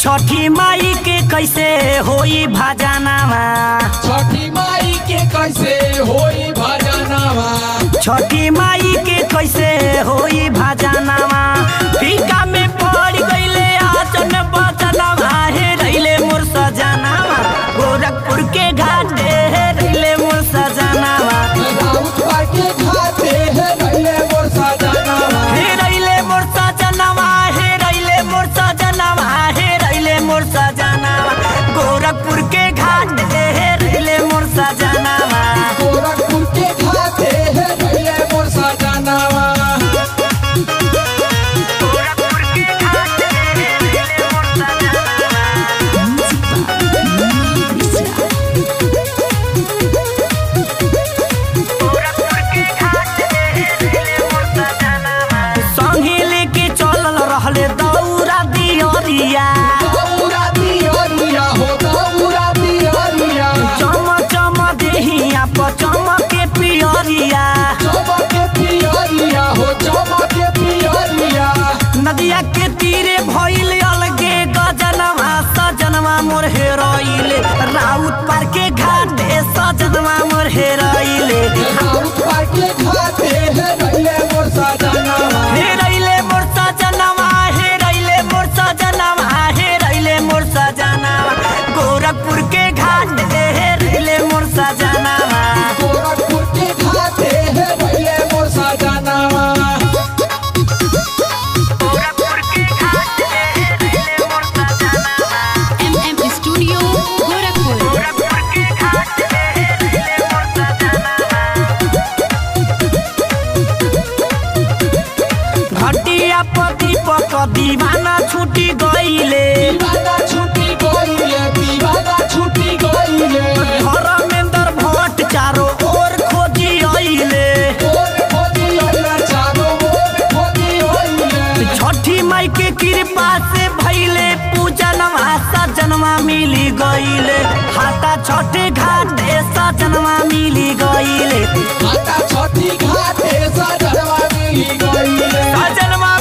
छठी माई के कैसे होई भजनवा, छठी माई के कैसे होई भजनवा, छठी माई के कैसे होई भजनवा। फीका में पड़ गईले आचन बचनवा, हे रैले मोर सजनवा। गोरखपुर के घाटे हे रैले मोर सजनवा, राउतवार के घाटे हे रैले मोर सजनवा, हे रैले मोर सजनवा, हे रैले मोर सजनवा, हे रैले मोर सजनवा। गोरखपुर के घाटे हे रैले मोर सजनवा, गोरखपुर के घाटे हे रैले मोर सजनवा। संगे लेके चलल रहले दौरा दियरिया, दौरा दियरिया हो दौरा दियरिया, चम चम देहिया पर चमके पियरिया। चमके पियरिया हो चमके पियरिया, नदिया के तीरे भइल अलगे गजनवा, सजनवा मोर हेरइले। राउत पार के घाटे सजनवा मोर हेरइले, राउतवार के घाटे हे रैले मोर सजनवा, हेरइले मोर सजनवा, हेरइले मोर सजनवा, हेरइले मोर सजनवा। गोरखपुर के घाटे हेरइले मोर सजनवा, गोरखपुर के घाटे हे रैले मोर सजनवा। MM studio Gorakhpur. घटिया पति पक दीवाना छूटी गईले, दीवाना छूटी गईले, दीवाना छूटी गईले, धर्मेंद्र भट्ट चारो ओर खोजी अइले। ओर खोजी अइले, चारो ओर खोजी अइले, छठी माई के कृपा से भइले पूजनवा, सजनवा मिली गईले। हाटा छठे घाटे सजनवा मिली गईले, माता छठी घाटे सजनवा मिली गईले, सजनवा